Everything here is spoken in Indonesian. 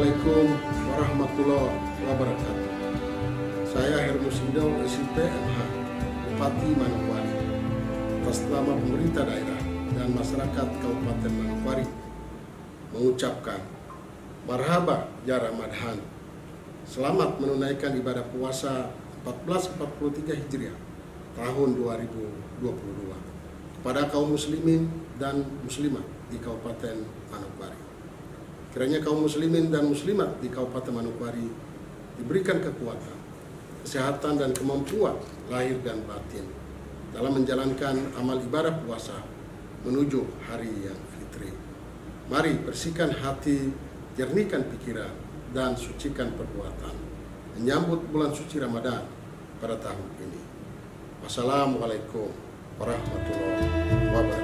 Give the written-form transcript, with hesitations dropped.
Assalamualaikum warahmatullahi wabarakatuh. Saya Hermus Indau, SIP MH, Bupati Manokwari, atas nama pemerintah daerah dan masyarakat Kabupaten Manokwari mengucapkan marhaba ya Ramadan. Selamat menunaikan ibadah puasa 1443 Hijriah tahun 2022 kepada kaum muslimin dan muslimat di Kabupaten Manokwari. Kiranya kaum muslimin dan muslimat di Kabupaten Manokwari diberikan kekuatan, kesehatan dan kemampuan lahir dan batin dalam menjalankan amal ibadah puasa menuju hari yang fitri. Mari bersihkan hati, jernihkan pikiran, dan sucikan perbuatan menyambut bulan suci Ramadan pada tahun ini. Wassalamualaikum warahmatullahi wabarakatuh.